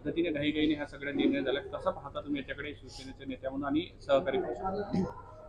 पद्धतीने घाईघाईने हा सगळा निर्णय झाला, कसं पाहता तुम्ही याच्याकडे शिवसेनेचे नेत्या म्हणून आणि सहकारी पक्ष?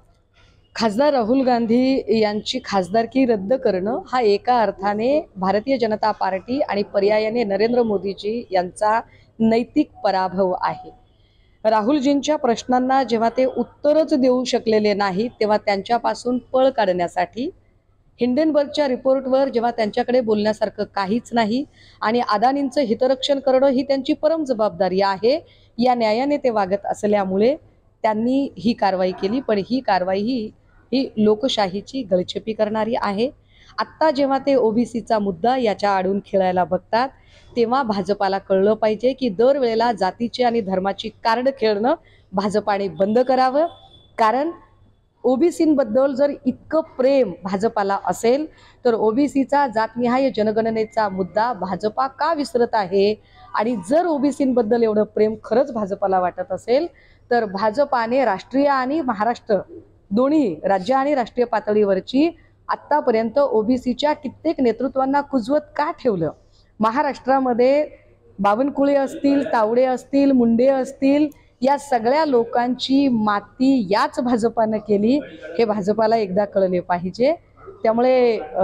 खासदार राहुल गांधी यांची खासदारकी रद्द करणं हा एका अर्थाने भारतीय जनता पार्टी आणि पर्यायाने नरेंद्र मोदीजी यांचा नैतिक पराभव आहे। राहुलजींच्या प्रश्नांना जेव्हा ते उत्तरच देऊ शकलेले नाहीत तेव्हा त्यांच्यापासून पळ काढण्यासाठी हिंडनबर्गच्या रिपोर्टवर जेव्हा त्यांच्याकडे बोलण्यासारखं काहीच नाही आणि अदानींचं हितरक्षण करणं ही त्यांची परम जबाबदारी आहे, या न्यायाने ते वागत असल्यामुळे त्यांनी ही कारवाई केली। पण ही कारवाई ही लोकशाहीची गळचेपी करणारी आहे। आत्ता जेव्हा ते ओबीसीचा मुद्दा याच्या आडून खेळायला बघतात तेव्हा भाजपाला कळलं पाहिजे की दरवेळेला जातीची आणि धर्माची कार्ड खेळणं भाजपाने बंद करावं। कारण ओबीसींबद्दल जर इतकं प्रेम भाजपाला असेल तर ओबीसीचा जातनिहाय जनगणनेचा मुद्दा भाजपा का विसरत आहे? आणि जर ओबीसींबद्दल एवढं प्रेम खरंच भाजपाला वाटत असेल तर भाजपाने राष्ट्रीय आणि महाराष्ट्र दोन्ही राज्य आणि राष्ट्रीय पातळीवरची आतापर्यंत ओबीसीच्या कित्येक नेतृत्वांना कुजवत का ठेवलं? महाराष्ट्रामध्ये बावनकुळे असतील, तावडे असतील, मुंडे असतील, या सगळ्या लोकांची माती याच भाजपानं केली, हे भाजपाला एकदा कळले पाहिजे। त्यामुळे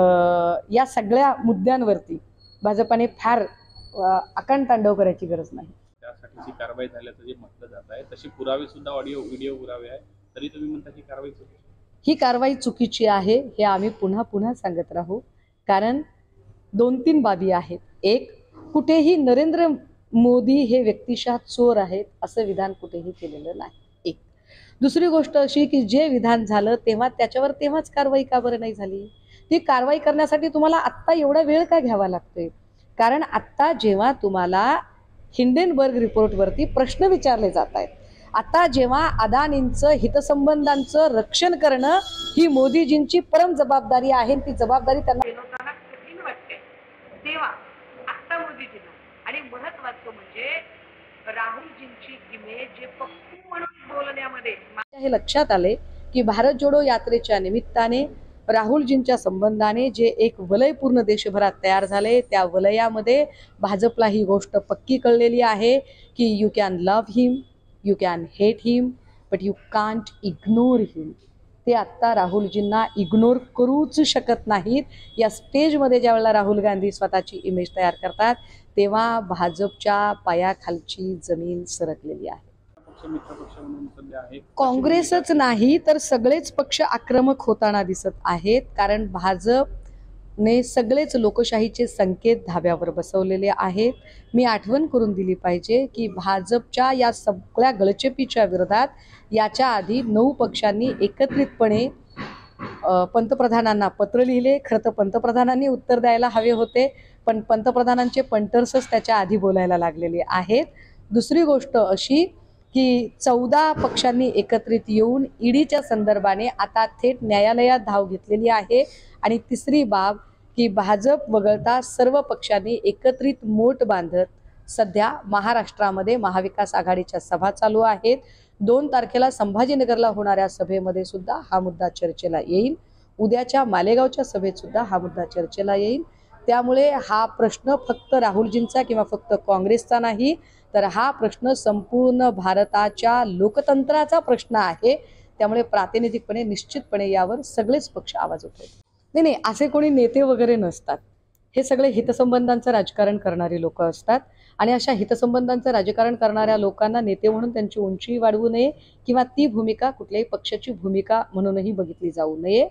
या सगळ्या मुद्द्यांवरती भाजपाने फार आकांतांडव करायची गरज नाही। त्यासाठीची कारवाई झाल्याचं जे म्हटलं जात आहे, तशी पुरावे सुद्धा ऑडिओ व्हिडिओ पुरावे आहे, तरी तुम्ही म्हणता की कारवाई चुकीची? ही कारवाई चुकीची आहे हे आम्ही पुन्हा पुन्हा सांगत राहू। कारण 2-3 बाबी आहेत। एक, कुठेही नरेंद्र मोदी हे व्यक्तिशः चोर आहेत असं विधान कुठेही केलेलं नाही। एक दुसरी गोष्ट अशी की जे विधान झालं तेव्हा त्याच्यावर तेव्हाच कारवाई का बरं नाही झाली? ती कारवाई करण्यासाठी तुम्हाला आत्ता एवढा वेळ का घ्यावा लागतोय? कारण आत्ता जेव्हा तुम्हाला हिंडनबर्ग रिपोर्टवरती प्रश्न विचारले जात आहेत, आता जेव्हा अदानींचं हितसंबंधांचं रक्षण करणं ही मोदीजींची परम जबाबदारी आहे, ती जबाबदारी त्यांना कठीण वाटते, तेव्हा आता मोदीजींना आणि महत्वाचं म्हणजे राहुलजींची इमेज पक्की म्हणून बोलण्यामध्ये हे लक्षात आले की भारत जोडो यात्रेच्या निमित्ताने राहुलजींच्या संबंधाने जे एक वलय पूर्ण देशभरात तयार झाले, त्या वलयामध्ये भाजपला ही गोष्ट पक्की कळलेली आहे की you can love him, you can hate him, but you can't ignore him. ते आत्ता राहुलजींना इग्नोर करूच शकत नाहीत। या स्टेजमध्ये ज्यावेळेला राहुल गांधी स्वतःची इमेज तयार करतात तेव्हा भाजपच्या पायाखालची जमीन सरकलेली आहे। काँग्रेसच नाही तर सगळेच पक्ष आक्रमक होताना दिसत आहेत, कारण भाजपने सगळेच लोकशाहीचे संकेत धाब्यावर बसवलेले आहेत। मी आठवण करून दिली पाहिजे की भाजपच्या या सगळ्या गळचेपीच्या विरोधात याच्या आधी 9 पक्षांनी एकत्रितपणे पंतप्रधानांना पत्र लिहिले। खरं तर पंतप्रधानांनी उत्तर द्यायला हवे होते, पण पंतप्रधानांचे पंटर्सच त्याच्या आधी बोलायला लागलेले आहेत। दुसरी गोष्ट अशी की 14 पक्षांनी एकत्रित येऊन ईडीच्या संदर्भाने आता थेट न्यायालयात धाव घेतलेली आहे। आणि तिसरी बाब की भाजप वगळता सर्व पक्षांनी एकत्रित मोट बांधत सध्या महाराष्ट्रामध्ये महाविकास आघाडीच्या सभा चालू आहेत। 2 तारखेला संभाजीनगरला होणाऱ्या सभेमध्ये सुद्धा हा मुद्दा चर्चेला येईल। उद्याच्या मालेगावच्या सभेत सुद्धा हा मुद्दा चर्चेला येईल। त्यामुळे हा प्रश्न फक्त राहुलजींचा किंवा फक्त काँग्रेसचा नाही, तर हा प्रश्न संपूर्ण भारताच्या लोकतंत्राचा प्रश्न आहे। त्यामुळे प्रातिनिधिकपणे निश्चितपणे यावर सगळेच पक्ष आवाज उठवतात। नाही, असे कोणी नेते वगैरे नसतात, हे सगळे हितसंबंधांचं राजकारण करणारी लोक असतात। आणि अशा हितसंबंधांचं राजकारण करणाऱ्या लोकांना नेते म्हणून त्यांची उंची वाढवू नये किंवा ती भूमिका कुठल्याही पक्षाची भूमिका म्हणूनही बघितली जाऊ नये।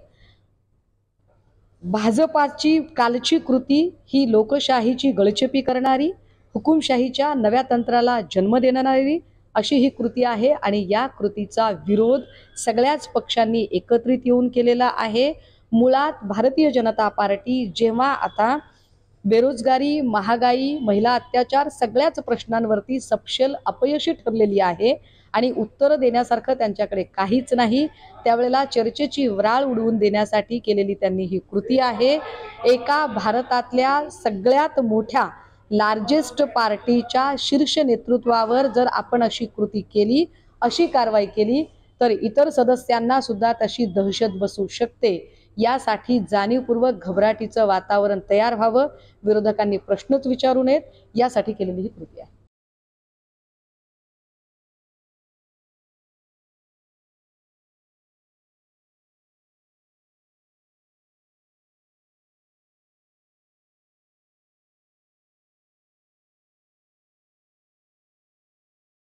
भाजपाची कालची कृती ही लोकशाहीची गळचेपी करणारी, हुकुमशाहीच्या नव्या तंत्राला जन्म देणारी अशी ही कृती आहे आणि या कृतीचा विरोध सगळ्याच पक्षांनी एकत्रित येऊन केलेला आहे। मुळात भारतीय जनता पार्टी जेव्हा आता बेरोजगारी, महागाई, महिला अत्याचार सगळ्याच प्रश्नांवरती सपशेल अपयशी ठरलेली आहे आणि उत्तर देण्यासारखं त्यांच्याकडे काहीच नाही, त्यावेळेला चर्चेची व्राळ उडवून देण्यासाठी केलेली त्यांनी ही कृती आहे। एका भारतातल्या सगळ्यात मोठ्या लार्जेस्ट पार्टीच्या शीर्ष नेतृत्वावर जर आपण अशी कृती केली, अशी कारवाई केली तर इतर सदस्यांना सुद्धा तशी दहशत बसू शकते। यासाठी जाणीवपूर्वक घबराटीचं वातावरण तयार व्हावं, विरोधकांनी प्रश्नच विचारू नयेत, यासाठी केलेली ही कृती आहे।